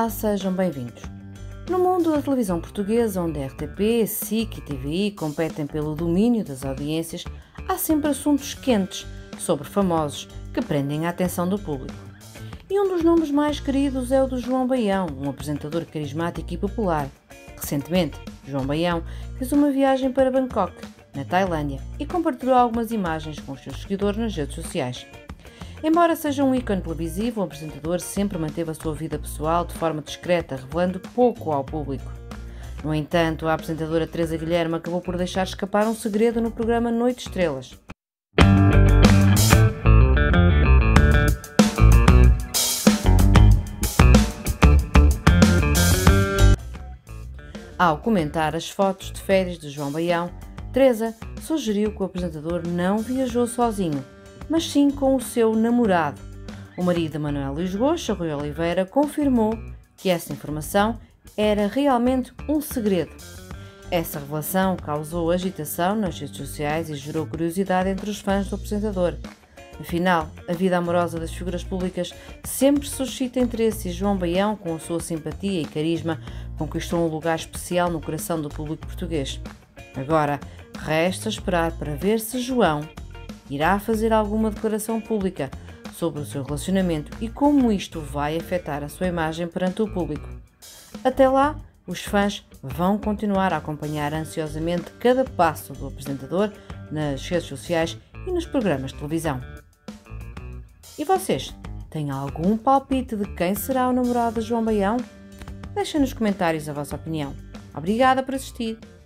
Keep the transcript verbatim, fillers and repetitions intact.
Olá, sejam bem-vindos. No mundo da televisão portuguesa, onde a R T P, S I C e T V I competem pelo domínio das audiências, há sempre assuntos quentes sobre famosos que prendem a atenção do público. E um dos nomes mais queridos é o do João Baião, um apresentador carismático e popular. Recentemente, João Baião fez uma viagem para Bangkok, na Tailândia, e compartilhou algumas imagens com os seus seguidores nas redes sociais. Embora seja um ícone televisivo, o apresentador sempre manteve a sua vida pessoal de forma discreta, revelando pouco ao público. No entanto, a apresentadora Teresa Guilherme acabou por deixar escapar um segredo no programa Noite Estrelas. Ao comentar as fotos de férias de João Baião, Teresa sugeriu que o apresentador não viajou sozinho, mas sim com o seu namorado. O marido de Manuel Luís Goxa, Rui Oliveira, confirmou que essa informação era realmente um segredo. Essa revelação causou agitação nas redes sociais e gerou curiosidade entre os fãs do apresentador. Afinal, a vida amorosa das figuras públicas sempre suscita interesse e João Baião, com a sua simpatia e carisma, conquistou um lugar especial no coração do público português. Agora, resta esperar para ver se João irá fazer alguma declaração pública sobre o seu relacionamento e como isto vai afetar a sua imagem perante o público. Até lá, os fãs vão continuar a acompanhar ansiosamente cada passo do apresentador nas redes sociais e nos programas de televisão. E vocês, têm algum palpite de quem será o namorado de João Baião? Deixem nos comentários a vossa opinião. Obrigada por assistir!